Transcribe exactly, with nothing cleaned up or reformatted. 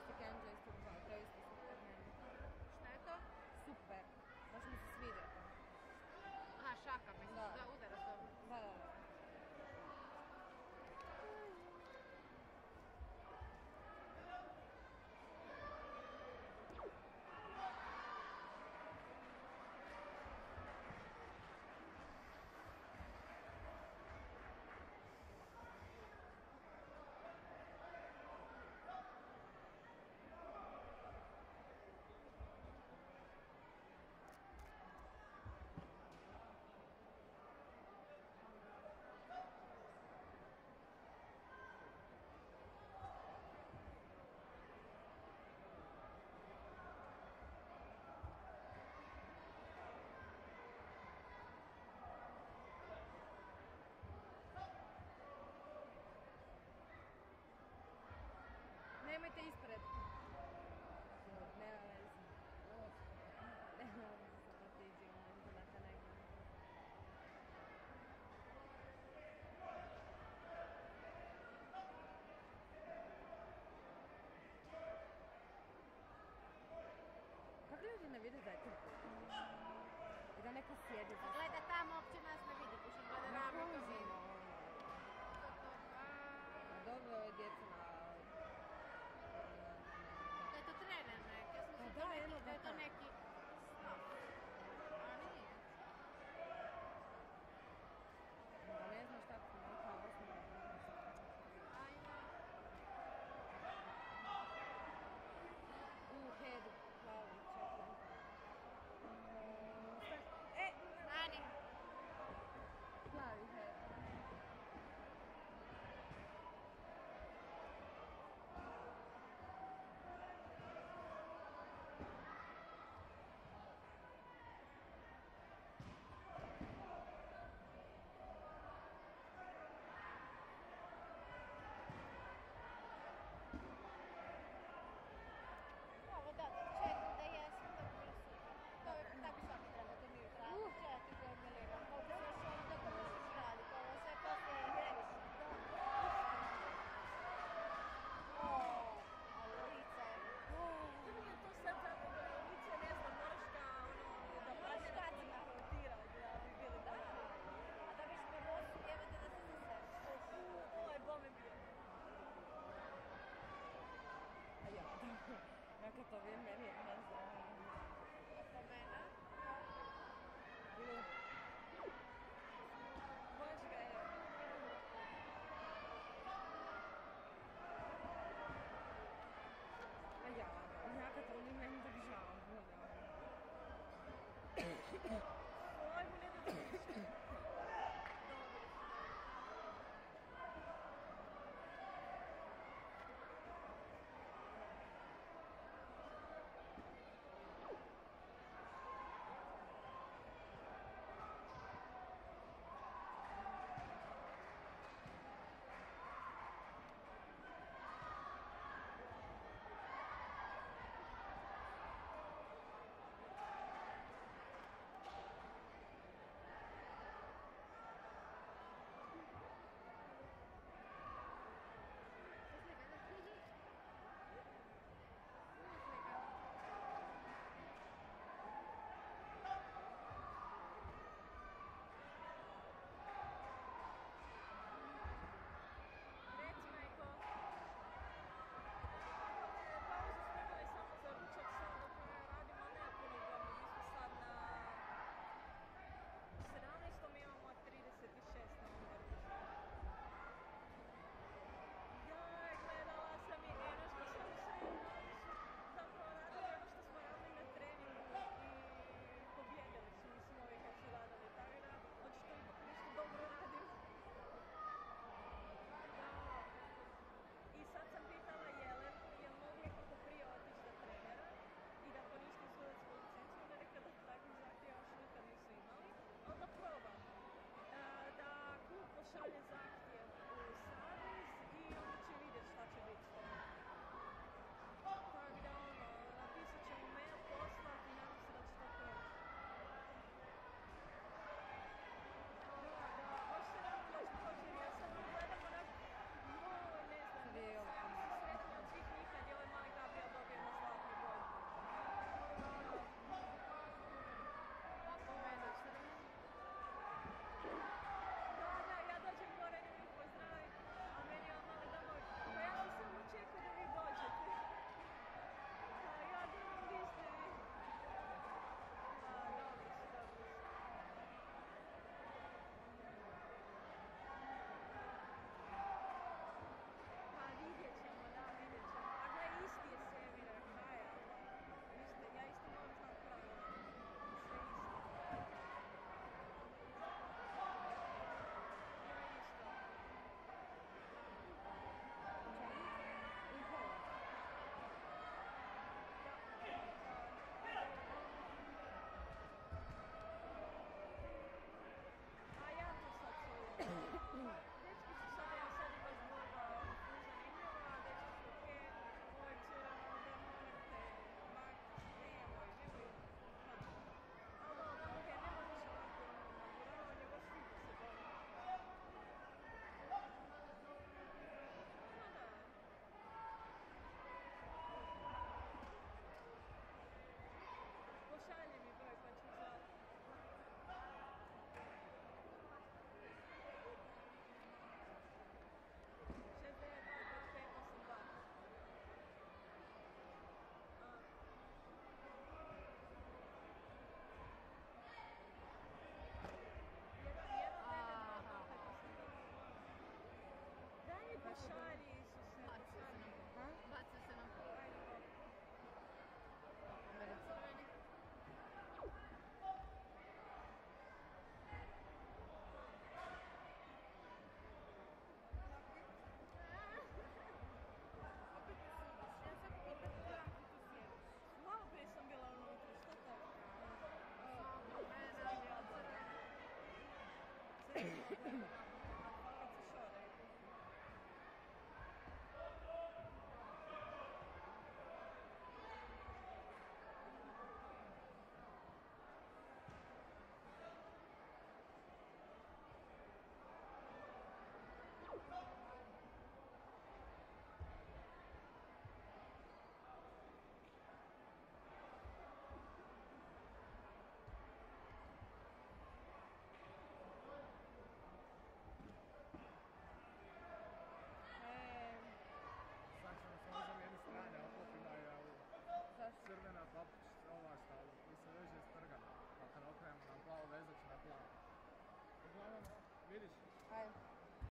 isti Kenja, isto dva, to je isto super. Šta je to? Super, baš mi se sviđa to. Aha, šaka, mislim Da. da udara to. Da, da, da. Nemojte ispred. Nema veze. Nema veze, da ti iđi on, da te ne gleda. Kako ljudi ne vide da je tu? I da neko sjedi za... Gleda tamo, uopće nas ne vidi, pušem gleda Na nami to kuži, vidi. no. Dobro je djeca na... Da je to trener neki, ja sam Pa mislila da, da je jedno neki- da je to da, da. neki stav. A nije. Da ne znaš tako, ne kao osnovno. Ajme. U headu, plavi, čekaj. E! Stani. Plavi head. Ovo da, da čekam da jesam, da bi bilo super. To je, tako svaki treba da mi utrati, Uh. četiri gomilina. Ovo se još ono da to možeš raditi, ovo sve posle je previše. O, ali lice je. To mi je to sad zato da lice, ne znam, moraš da ono, da Moraš padne na stati. kolima rotirati, da bi bili Da. bolji. A da biš prebosu, jebate da se zaseš. U, ovo je bome bio. A ja, tako. Ja kad to vidim, meni je, ne znam. Oko mene. Bilo... Baš ga je. A ja, ja kad to vidim, meni tak žao.